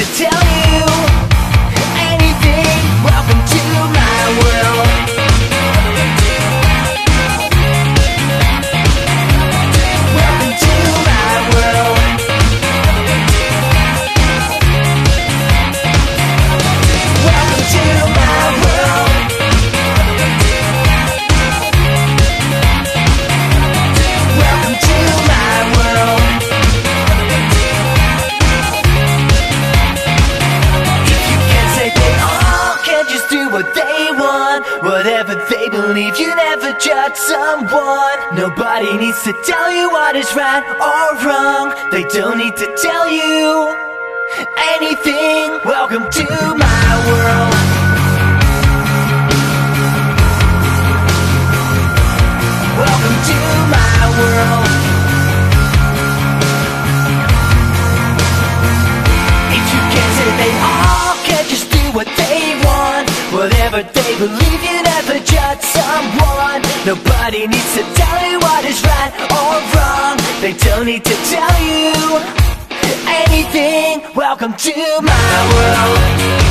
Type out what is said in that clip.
to tell you anything. Welcome to my world. Welcome to my world. Welcome to my world. Welcome to my world. If you can't say they all can just do what they want, whatever they believe, you never judge someone. Nobody needs to tell you what is right or wrong. They don't need to tell you anything. Welcome to my world. Welcome to my world. If you can't say they all can just do what they want, whatever they believe, you never judge someone. Nobody needs to tell you what is right or wrong. They don't need to tell you anything. Welcome to my world.